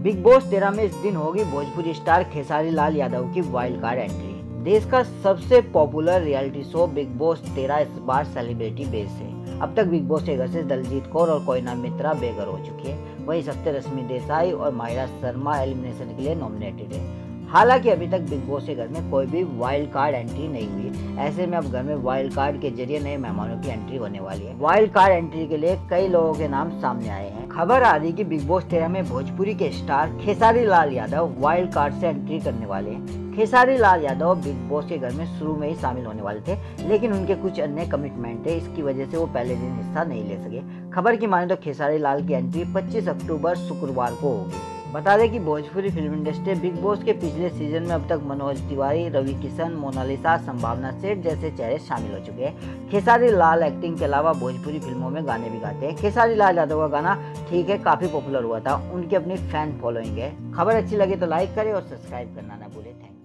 Big Boss 13 में इस दिन होगी भोजपुरी स्टार खेसारी लाल यादव की वाइल्ड कार्ड एंट्री। देश का सबसे popular reality show Bigg Boss 13 इस बार सेलिब्रिटी बेस है। अब तक बिग बॉस के घर से दलजीत कौर और कोयना मित्रा बेघर हो चुकी है। वहीं इस हफ्ते रश्मि देसाई और माहिरा शर्मा एलिमिनेशन के लिए नॉमिनेटेड है। हालांकि अभी तक बिग बॉस के घर में कोई भी वाइल्ड कार्ड एंट्री नहीं हुई। ऐसे में अब घर में वाइल्ड कार्ड के जरिए नए मेहमानों की एंट्री होने वाली है। वाइल्ड कार्ड एंट्री के लिए कई लोगों के नाम सामने आए हैं। खबर आ रही कि बिग बॉस 13 में भोजपुरी के star Khesari Lal Yadav wild card से एंट्री करने वाले हैं। खेसारी लाल यादव बिग बॉस के घर में शुरू में ही शामिल होने वाले थे, लेकिन उनके कुछ अन्य कमिटमेंट है, इसकी वजह से वो पहले दिन हिस्सा नहीं ले सके। खबर की माने तो खेसारी लाल की एंट्री 25 अक्टूबर शुक्रवार को होगी। बता दें कि Bhojpuri film industry Bigg Boss के पिछले सीजन में अब तक मनोज तिवारी, रवि किशन, मोनालिसा, संभावना सेठ जैसे चेहरे शामिल हो चुके हैं। खेसारी लाल एक्टिंग के अलावा भोजपुरी फिल्मों में गाने भी गाते हैं। खेसारी लाल यादव का गाना ठीक है काफी पॉपुलर हुआ था, उनकी अपनी फैन फॉलोइंग है। खबर अच्छी लगे तो लाइक करें और सब्सक्राइब करना ना भूलें। Thank you.